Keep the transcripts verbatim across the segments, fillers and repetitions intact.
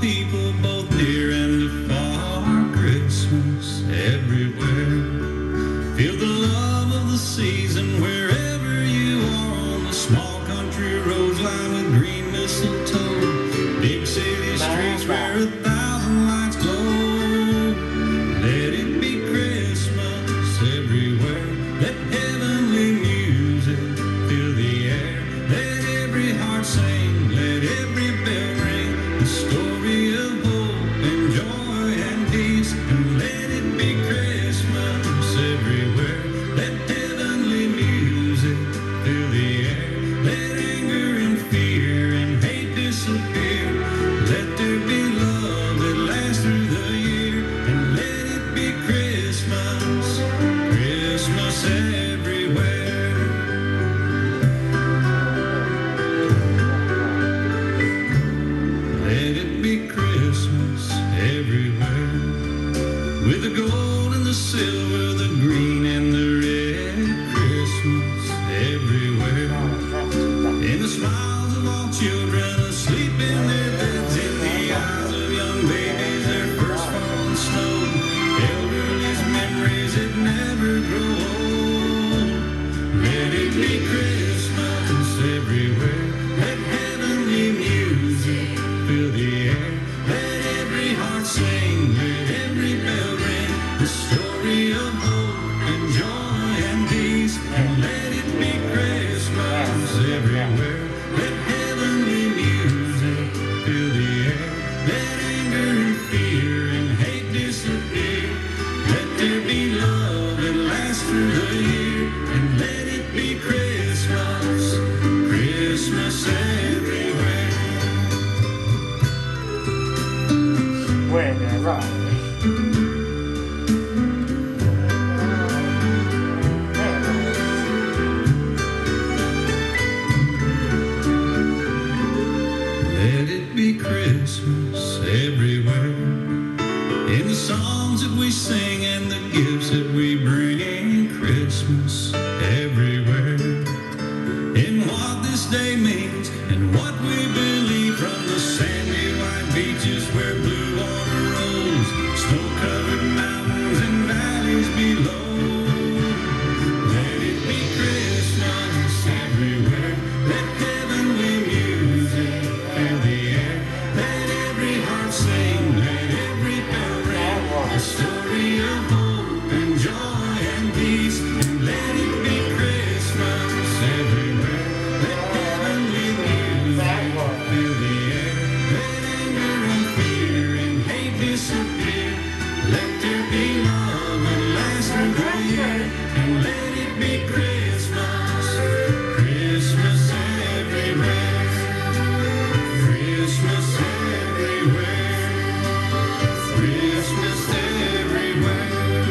people, both near and afar. Christmas everywhere. Feel the love of the season wherever you are, on the small country roads lined with green mistletoe. Big city streets where a thousand lights glow. Let it be Christmas everywhere. Let heavenly music fill the air. Let every heart sing, let every bell ring. The story of hope and joy and peace. And let it be Christmas everywhere. Let heavenly music fill the air. Let anger and fear and hate disappear. Let there be love that lasts through the year. And let it be Christmas, Christmas everywhere. Let it be Christmas everywhere. With the gold and the silver, the green and the red. Christmas everywhere. In the smiles of all children asleep in their beds, in the eyes of young babies, their first fallen snow. Elderly's memories that never grow old. Let it be Christmas everywhere. Let heavenly music fill the air. Let every heart sing, let every bell ring. The story of hope and joy and peace. And let it be Christmas everywhere. Let heavenly music fill the air. Let anger and fear and hate disappear. Let there be love that lasts through the year. And let it be Christmas, Christmas everywhere. Wherever. Let it be Christmas everywhere. In the songs that we sing and the gifts that we bring. Christmas everywhere. In what this day means and what we believe, from the sandy white beaches where blue water rolls, snow-covered mountains and valleys below. Let it be Christmas everywhere. Let heavenly music fill the air. Let every heart sing, let every bell ring. A story of hope and joy and peace. And let it be Christmas everywhere. Let heavenly music fill the air. Let anger and fear and hate disappear. Let there be love that lasts through the year. And let it be Christmas, Christmas everywhere. Christmas everywhere. Christmas everywhere.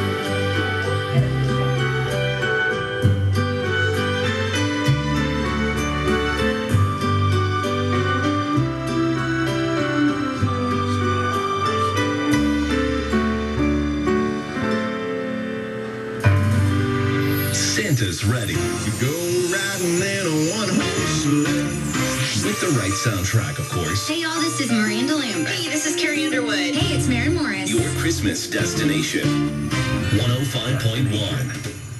Santa's ready to go riding in a one-horse sleigh. With the right soundtrack, of course. Hey y'all, this is Miranda Lambert. Hey, this is Carrie Underwood. Hey, it's Mary Morris. Your Christmas destination. one oh five point one.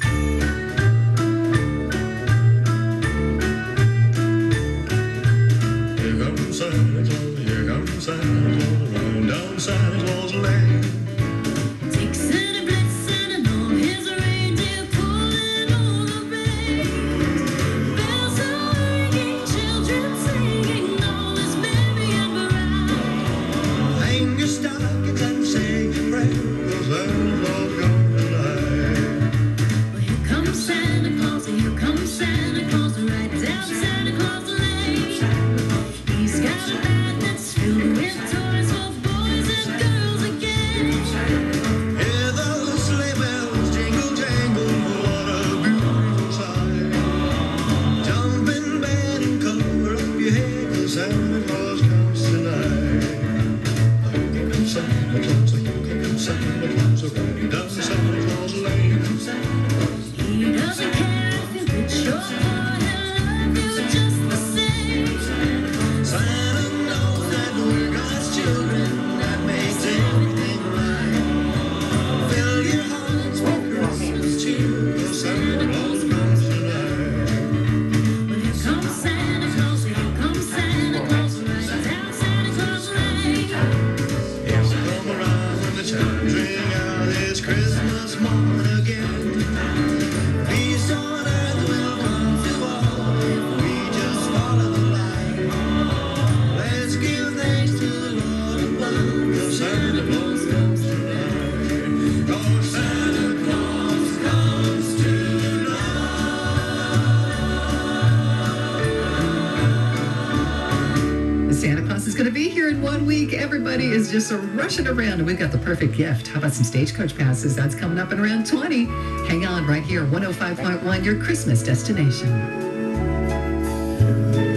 Here comes Santa Claus, here comes Santa Claus, running down Santa Claus Lane. Take Santa, bless Santa, all his reindeer pulling on the reins. Bells are ringing, children singing, all is merry and bright. Hang your stockings and say a prayer, 'cause Santa Claus comes tonight. Santa Claus is going to be here in one week. Everybody is just rushing around, and we've got the perfect gift. How about some Stagecoach passes? That's coming up in around twenty. Hang on right here, one oh five point one, your Christmas destination.